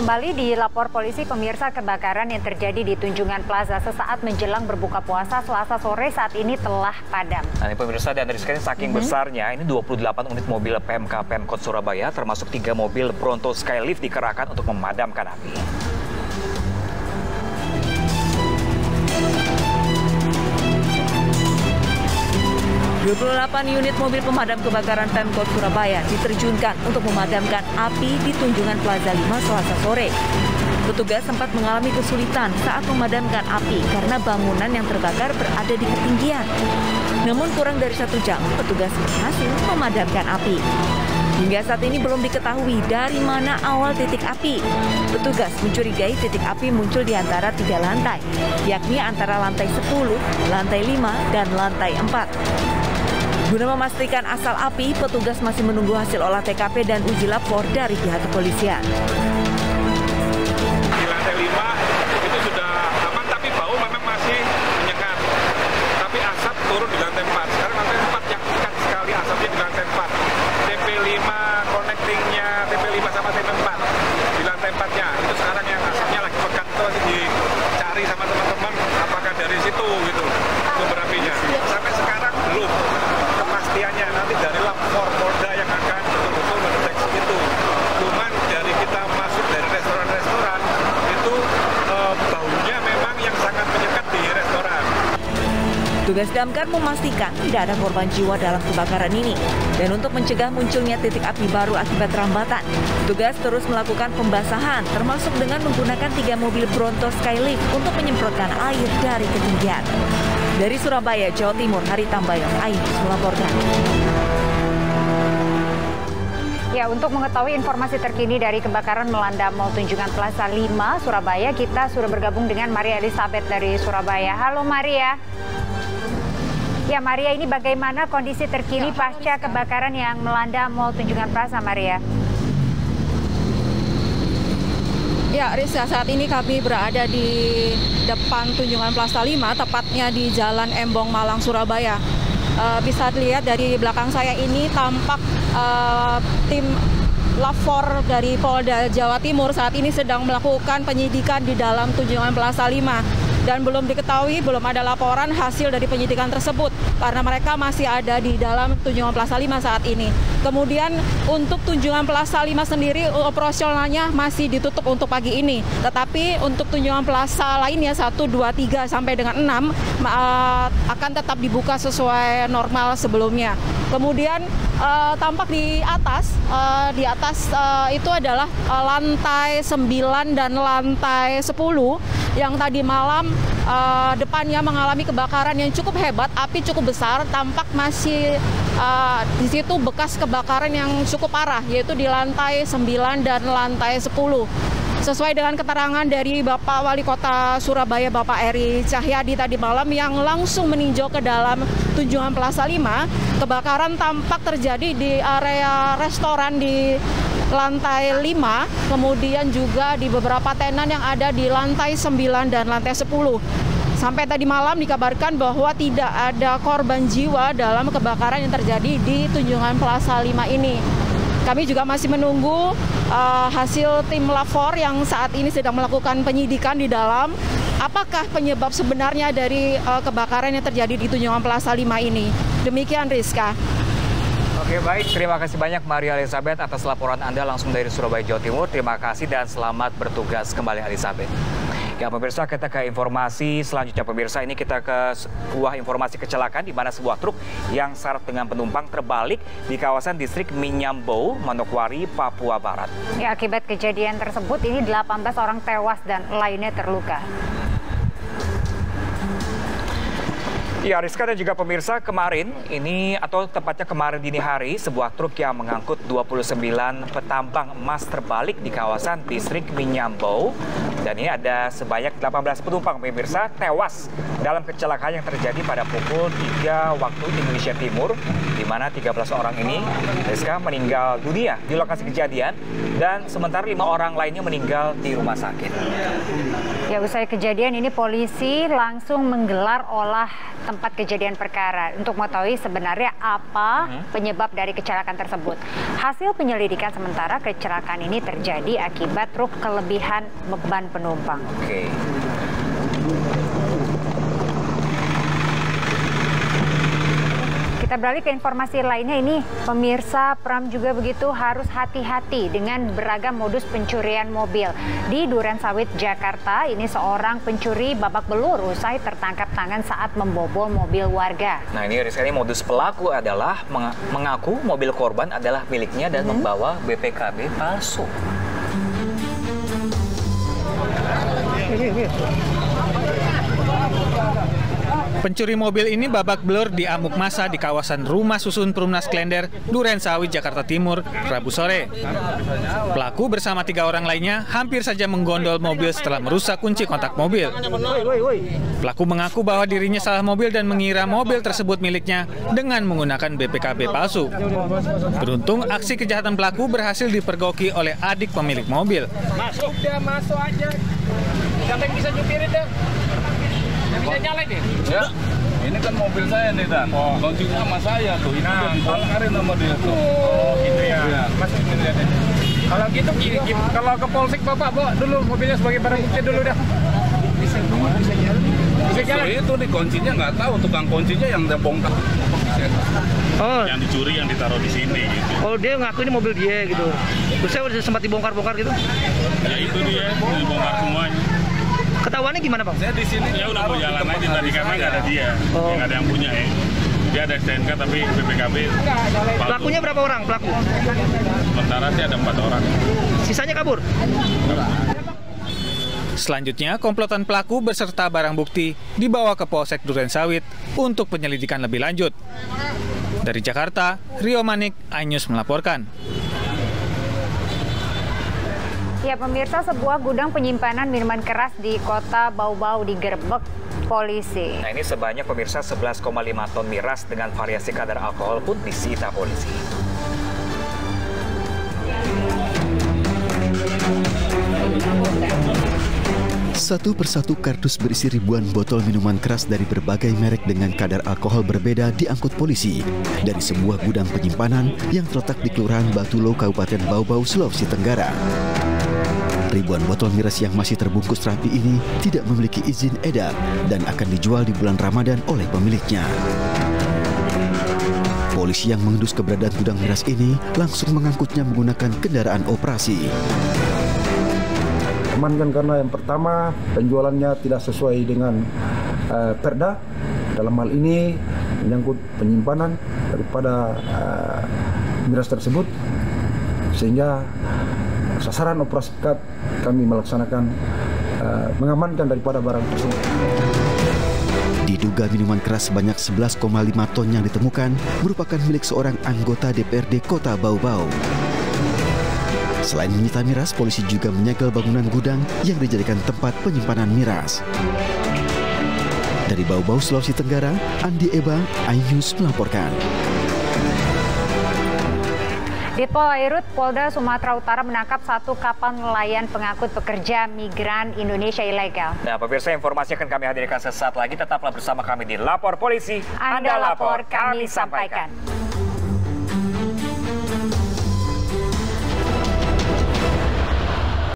Kembali dilapor polisi pemirsa kebakaran yang terjadi di Tunjungan Plaza sesaat menjelang berbuka puasa Selasa sore saat ini telah padam. Nah, ini pemirsa dan sekalian saking besarnya ini 28 unit mobil PMK Pemkot Surabaya termasuk 3 mobil Bronto Skylift dikerahkan untuk memadamkan api. ...28 unit mobil pemadam kebakaran Pemkot Surabaya diterjunkan untuk memadamkan api di Tunjungan Plaza 5 Selasa sore. Petugas sempat mengalami kesulitan saat memadamkan api karena bangunan yang terbakar berada di ketinggian. Namun kurang dari 1 jam, petugas berhasil memadamkan api. Hingga saat ini belum diketahui dari mana awal titik api. Petugas mencurigai titik api muncul di antara 3 lantai, yakni antara lantai 10, lantai 5, dan lantai 4. Guna memastikan asal api, petugas masih menunggu hasil olah TKP dan uji lapor dari pihak kepolisian. Di lantai 5 itu sudah aman, tapi bau memang masih menyengat. Tapi asap turun di lantai 4. Sekarang lantai 4 yang dekat sekali asapnya di lantai 4. TP5 connectingnya TP5 sama TP4 di lantai 4-nya. Itu sekarang yang asapnya lagi pekat, terus dicari sama teman-teman apakah dari situ gitu sumber apinya. Sampai sekarang belum kepastiannya, nanti dari lab Polda yang akan betul-betul mendeteksi itu. Cuman dari kita masuk dari restoran-restoran itu baunya memang yang sangat menyekat di restoran. Tugas damkar memastikan tidak ada korban jiwa dalam kebakaran ini. Dan untuk mencegah munculnya titik api baru akibat rambatan, tugas terus melakukan pembasahan termasuk dengan menggunakan 3 mobil Bronto Skylift untuk menyemprotkan air dari ketinggian. Dari Surabaya, Jawa Timur, Hari Tambayong, Ainus melaporkan. Ya, untuk mengetahui informasi terkini dari kebakaran melanda Mall Tunjungan Plaza 5, Surabaya, kita sudah bergabung dengan Maria Elizabeth dari Surabaya. Halo Maria. Ya Maria, ini bagaimana kondisi terkini pasca kebakaran yang melanda Mall Tunjungan Plaza, Maria? Ya, Rizka, saat ini kami berada di depan Tunjungan Plaza 5, tepatnya di Jalan Embong, Malang, Surabaya. Bisa dilihat dari belakang saya ini tampak tim Lafor dari Polda Jawa Timur saat ini sedang melakukan penyidikan di dalam Tunjungan Plaza 5. Dan belum diketahui, belum ada laporan hasil dari penyidikan tersebut karena mereka masih ada di dalam Tunjungan Plaza 5 saat ini. Kemudian untuk Tunjungan Plaza 5 sendiri operasionalnya masih ditutup untuk pagi ini. Tetapi untuk Tunjungan Plaza lainnya 1, 2, 3 sampai dengan 6 akan tetap dibuka sesuai normal sebelumnya. Kemudian tampak di atas itu adalah lantai 9 dan lantai 10 yang tadi malam depannya mengalami kebakaran yang cukup hebat, api cukup besar, tampak masih di situ bekas kebakaran yang cukup parah, yaitu di lantai 9 dan lantai 10. Sesuai dengan keterangan dari Bapak Wali Kota Surabaya, Bapak Eri Cahyadi tadi malam yang langsung meninjau ke dalam Tunjungan Plaza 5, kebakaran tampak terjadi di area restoran di lantai 5, kemudian juga di beberapa tenan yang ada di lantai 9 dan lantai 10. Sampai tadi malam dikabarkan bahwa tidak ada korban jiwa dalam kebakaran yang terjadi di Tunjungan Plaza 5 ini. Kami juga masih menunggu hasil tim Lafor yang saat ini sedang melakukan penyidikan di dalam. Apakah penyebab sebenarnya dari kebakaran yang terjadi di Tunjungan Plaza 5 ini? Demikian, Rizka. Oke, baik. Terima kasih banyak Maria Elizabeth atas laporan Anda langsung dari Surabaya, Jawa Timur. Terima kasih dan selamat bertugas kembali, Elizabeth. Ya pemirsa, kita ke informasi selanjutnya. Pemirsa, ini kita ke sebuah informasi kecelakaan di mana sebuah truk yang syarat dengan penumpang terbalik di kawasan distrik Minyambo, Manokwari, Papua Barat. Ya, akibat kejadian tersebut ini 18 orang tewas dan lainnya terluka. Ya, Rizka dan juga pemirsa, kemarin ini atau tepatnya kemarin dini hari sebuah truk yang mengangkut 29 petambang emas terbalik di kawasan distrik Minyambo, Dan ini ada sebanyak 18 penumpang pemirsa tewas dalam kecelakaan yang terjadi pada pukul 3 waktu Indonesia Timur, di mana 13 orang ini meninggal dunia di lokasi kejadian dan sementara 5 orang lainnya meninggal di rumah sakit. Ya, usai kejadian ini polisi langsung menggelar olah tempat kejadian perkara untuk mengetahui sebenarnya apa penyebab dari kecelakaan tersebut. Hasil penyelidikan sementara kecelakaan ini terjadi akibat truk kelebihan beban penumpang. Oke. Kita beralih ke informasi lainnya ini, pemirsa Pram juga begitu harus hati-hati dengan beragam modus pencurian mobil. Di Durensawit, Jakarta, ini seorang pencuri babak belur usai tertangkap tangan saat membobol mobil warga. Nah, ini Rizka, ini modus pelaku adalah mengaku mobil korban adalah miliknya dan membawa BPKB palsu. Pencuri mobil ini babak belur di amuk massa di kawasan Rumah Susun Perumnas Klender, Durensawit, Jakarta Timur, Rabu sore. Pelaku bersama 3 orang lainnya hampir saja menggondol mobil setelah merusak kunci kontak mobil. Pelaku mengaku bahwa dirinya salah mobil dan mengira mobil tersebut miliknya dengan menggunakan BPKB palsu. Beruntung aksi kejahatan pelaku berhasil dipergoki oleh adik pemilik mobil. Masuk aja. Siapa yang bisa nyupirin dah? Bisa nyalain nih? Ya, ini kan mobil saya nih, Dan. Launchingnya sama saya tuh. Ini udah dibongkarin sama dia tuh. Oh, gitu ya. Mas, ini lihat deh. Kalau gitu, kalau ke Polsek Bapak bawa dulu mobilnya sebagai barang bukti dulu dah. Bisa jalan. Itu nih kuncinya nggak tahu, tukang kuncinya yang dia bongkar. Oh, Yang dicuri yang ditaruh di sini gitu. oh dia ngaku ini mobil dia gitu. Terus saya udah sempat dibongkar-bongkar gitu. Ya itu dia, dibongkar semuanya. Ketahuannya gimana, Bang? Saya di sini ya udah mau jalan aja tadi karena nggak ada dia, nggak ada yang punya ya. Dia ada STNK tapi BPKB. Pelakunya berapa orang? Pelaku? Sementara sih ada 4 orang. Sisanya kabur? Selanjutnya, komplotan pelaku beserta barang bukti dibawa ke Polsek Durensawit untuk penyelidikan lebih lanjut. Dari Jakarta, Rio Manik, iNews melaporkan. Ya, pemirsa, sebuah gudang penyimpanan minuman keras di kota Bau-Bau digerebek polisi. Nah, ini sebanyak pemirsa 11,5 ton miras dengan variasi kadar alkohol pun disita polisi. Satu persatu kardus berisi ribuan botol minuman keras dari berbagai merek dengan kadar alkohol berbeda diangkut polisi dari sebuah gudang penyimpanan yang terletak di Kelurahan Batulo, Kabupaten Bau-Bau, Sulawesi Tenggara. Ribuan botol miras yang masih terbungkus rapi ini tidak memiliki izin edar dan akan dijual di bulan Ramadan oleh pemiliknya. Polisi yang mengendus keberadaan gudang miras ini langsung mengangkutnya menggunakan kendaraan operasi. Amankan karena yang pertama penjualannya tidak sesuai dengan perda. Dalam hal ini menyangkut penyimpanan daripada miras tersebut, sehingga sasaran operasi kami melaksanakan mengamankan daripada barang tersebut. Diduga minuman keras sebanyak 11,5 ton yang ditemukan merupakan milik seorang anggota DPRD Kota Bau-Bau. Selain menyita miras, polisi juga menyegel bangunan gudang yang dijadikan tempat penyimpanan miras. Dari Bau-Bau, Sulawesi Tenggara, Andi Eba, iNews melaporkan. Ditpol Airut Polda Sumatera Utara menangkap 1 kapal nelayan pengangkut pekerja migran Indonesia ilegal. Nah, pemirsa, informasi akan kami hadirkan sesaat lagi. Tetaplah bersama kami di Lapor Polisi. Anda lapor, kami sampaikan.